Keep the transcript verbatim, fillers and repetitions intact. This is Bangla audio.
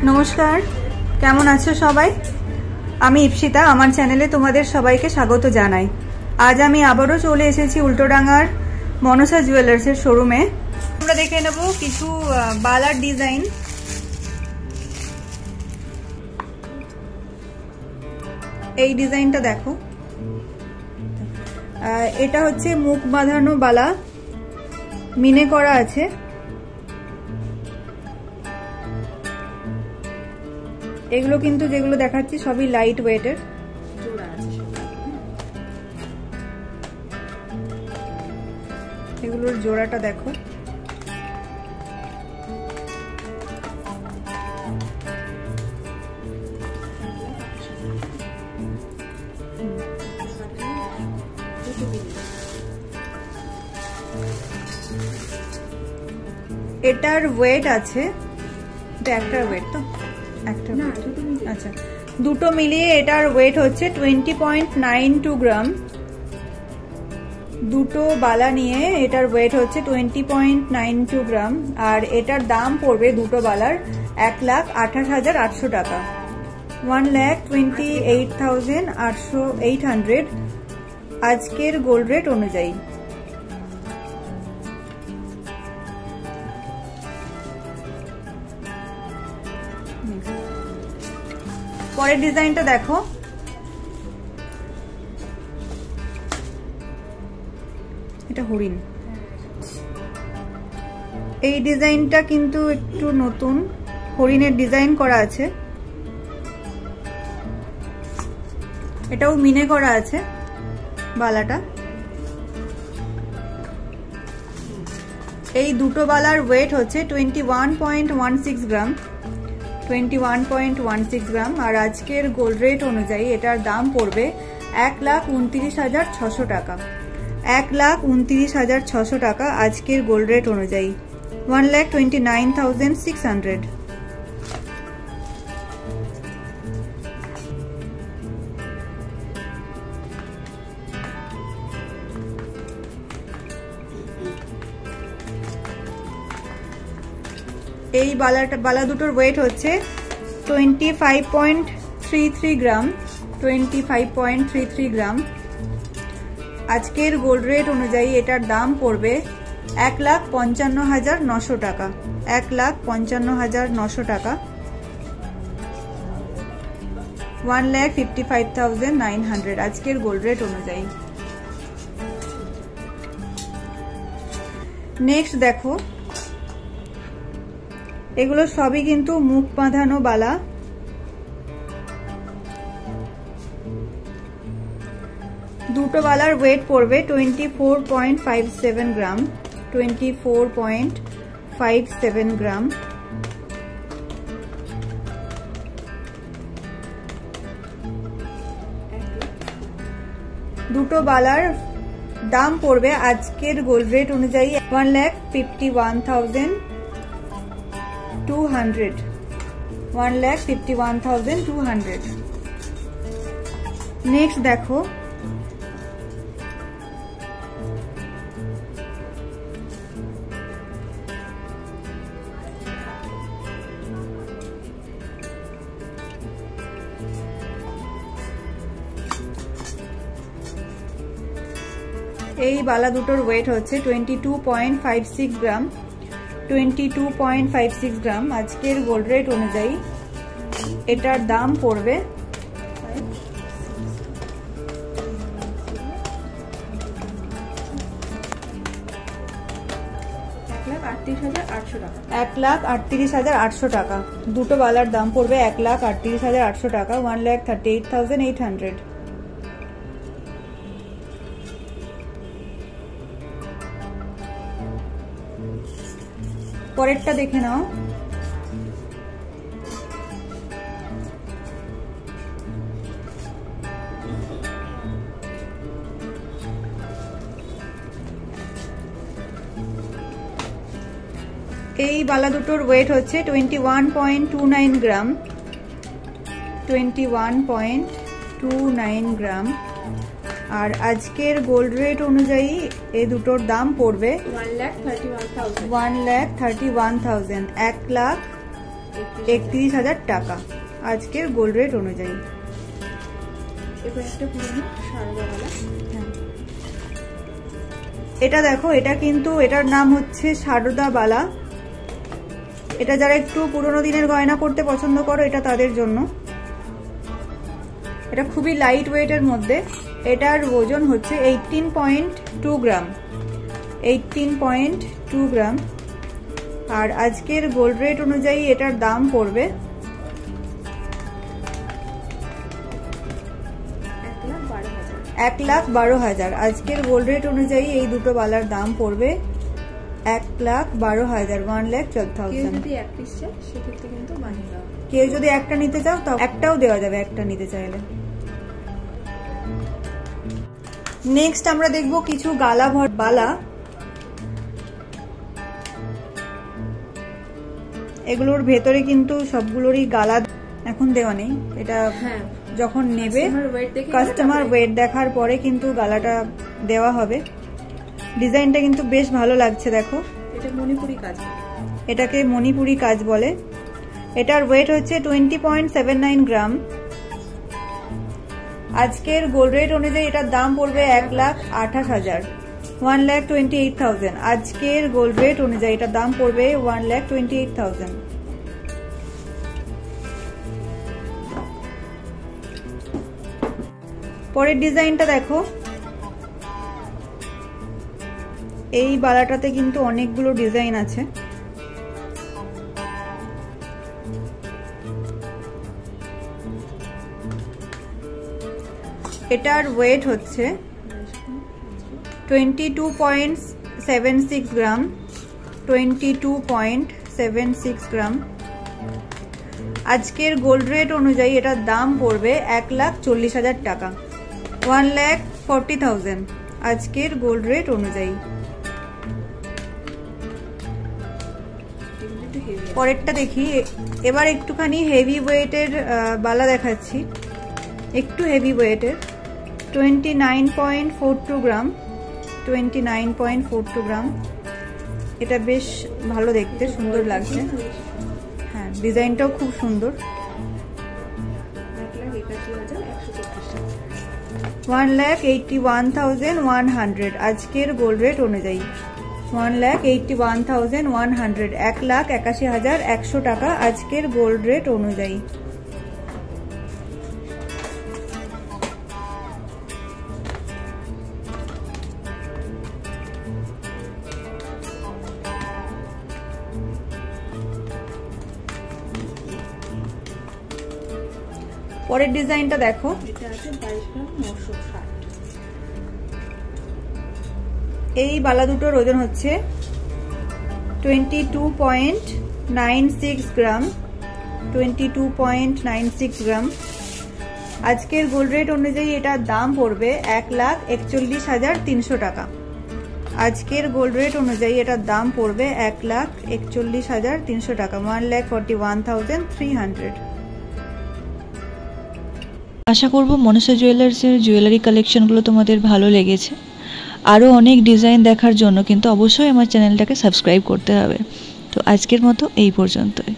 नमस्कार केमन आछो सबाई आमी इप्सिता आमार चैनेले तोमादेर सबाइके स्वागत जानाई। आज आमी आबारो चले एसेछि उल्टोडांगार मनसा जुएलार्सेर शोरूमे। आमरा देखे नेब किछु बालार डिजाइन। এই ডিজাইনটা দেখো, এটা হচ্ছে মুখ বাঁধানো বালা, মিনে করা আছে। এগুলো কিন্তু যেগুলো দেখাচ্ছি সবই লাইট ওয়েটের, জোড়া আছে সব। এগুলোর জোড়াটা দেখো, এটার ওয়েট আছে, এটা একটার ওয়েট তো একটা না, আচ্ছা দুটো মিলিয়ে এটার ওয়েট হচ্ছে twenty point nine two gram. দুটো বালা নিয়ে এটার ওয়েট হচ্ছে twenty point nine two gram. আর এটার দাম পড়বে দুটো বালার এক লাখ আঠাশ হাজার আটশো টাকা, one lakh twenty eight thousand আটশো এইট হান্ড্রেড আজকের গোল্ড রেট অনুযায়ী। পরের ডিজাইনটা দেখো, এটা হরিণ। এই ডিজাইনটা কিন্তু একটু নতুন, হরিণের ডিজাইন করা আছে, এটাও মিনে করা আছে বালাটা। এই দুটো বালার ওয়েট হচ্ছে twenty one point one six gram twenty one point one six gram. আর আজকের গোল্ড রেট অনুযায়ী এটার দাম পড়বে এক লাখ উনত্রিশ হাজার ছশো টাকা, এক লাখ উনত্রিশ হাজার ছশো টাকা আজকের গোল্ড রেট অনুযায়ী, one lakh twenty nine thousand six hundred. এই বালাটা বালা দুটোর ওয়েট হচ্ছে twenty five point three three gram twenty five point three three gram. আজকের গোল্ড রেট অনুযায়ী এটার দাম পড়বে এক লাখ পঞ্চান্ন হাজার নশো টাকা, এক লাখ পঞ্চান্ন হাজার নশো টাকা, one lakh fifty five thousand nine hundred আজকের গোল্ড রেট অনুযায়ী। নেক্সট দেখো, এগুলো সবই কিন্তু মুখ বাঁধানো বালা। দুটো বালার ওয়েট পড়বে twenty four point five seven gram twenty four point five seven gram. দুটো বালার দাম পড়বে আজকের গোল্ড রেট অনুযায়ী one lakh fifty one thousand two hundred, one lakh fifty one thousand two hundred. Next দেখো, এই বালা দুটোর ওয়েট হচ্ছে twenty two point five six gram twenty two point five six gram আজকের গোল্ড রেট অনুযায়ী এটার দাম পড়বে এক লাখ আটত্রিশ হাজার আটশো টাকা। দুটো বালার দাম পড়বে এক লাখ আটত্রিশ হাজার আটশো টাকা, one lakh thirty eight thousand eight hundred. পরেরটা দেখে নাও, এই বালা দুটোর ওয়েট হচ্ছে twenty one point two nine gram twenty one point two nine gram. আর আজকের গোল্ড রেট অনুযায়ী এই দুটোর দাম পড়বে one lakh thirty one thousand এক লাখ একত্রিশ হাজার টাকা আজকের গোল্ড রেট অনুযায়ী। এটা দেখো, এটা কিন্তু এটার নাম হচ্ছে সারদা বালা। এটা যারা একটু পুরোনো দিনের গয়না করতে পছন্দ করো এটা তাদের জন্য। এটা খুবই লাইট ওয়েটের মধ্যে। এটার ওজন হচ্ছে eighteen point two gram eighteen point two gram আর আজকের গোল্ড রেট অনুযায়ী এটার দাম পড়বে এক লাখ বারো হাজার। আজকের গোল্ড রেট অনুযায়ী এই দুটো বালার দাম পড়বে এক লাখ বারো হাজার ওয়ান লাখ টুয়েলভ থাউজেন্ড। কেউ যদি একটা নিতে চাও তো একটাও দেওয়া যাবে, একটা নিতে চাইলে। নেক্সট আমরা দেখব কিছু গালা ভর বালা। এগুলোর ভেতরে কিন্তু সবগুলোরই গালা এখন দেওয়া নেই। এটা যখন নেবে কাস্টমার ওয়েট দেখার পরে কিন্তু গালাটা দেওয়া হবে। ডিজাইনটা কিন্তু বেশ ভালো লাগছে, দেখো। এটা মণিপুরি কাজ, এটাকে মণিপুরি কাজ বলে। এটার ওয়েট হচ্ছে twenty point seven nine gram. আজকের গোল্ড রেট অনুযায়ী এটার দাম পড়বে এক লাখ আঠাশ হাজার one lakh twenty eight thousand. আজকের গোল্ড রেট অনুযায়ী এটার দাম পড়বে one lakh twenty eight thousand. পরের ডিজাইনটা দেখো। এই বালাটাতে কিন্তু অনেকগুলো ডিজাইন আছে। এটার ওয়েট হচ্ছে twenty two point seven six gram twenty two point seven six gram. আজকের গোল্ড রেট অনুযায়ী এটার দাম পড়বে এক লাখ চল্লিশ হাজার টাকা ওয়ান লাখ ফোরটি থাউজেন্ড আজকের গোল্ড রেট অনুযায়ী। পরেরটা দেখি। এবার একটুখানি হেভি ওয়েটের বালা দেখাচ্ছি, একটু হেভি ওয়েটের। Twenty nine point four two gram twenty nine point four two gram. এটা বেশ ভালো দেখতে, সুন্দর লাগছে। হ্যাঁ, ডিজাইনটাও খুব সুন্দর। One lakh eighty one thousand one hundred আজকের গোল্ড রেট অনুযায়ী। One lakh eighty one thousand one hundred এক লাখ একাশি হাজার একশো টাকা আজকের গোল্ড রেট অনুযায়ী। পরের ডিজাইনটা দেখো। এই বালা দুটোর ওজন হচ্ছে twenty two point nine six gram twenty two point nine six gram. আজকের গোল্ড রেট অনুযায়ী এটার দাম পড়বে এক লাখ একচল্লিশ হাজার তিনশো টাকা আজকের গোল্ড রেট অনুযায়ী এটার দাম পড়বে এক লাখ একচল্লিশ হাজার তিনশো টাকা one lakh forty one thousand three hundred. আশা করব মনসা জুয়েলার্সের জুয়েলারি কালেকশনগুলো তোমাদের ভালো লেগেছে। আরও অনেক ডিজাইন দেখার জন্য কিন্তু অবশ্যই আমার চ্যানেলটাকে সাবস্ক্রাইব করতে হবে। তো আজকের মতো এই পর্যন্তই।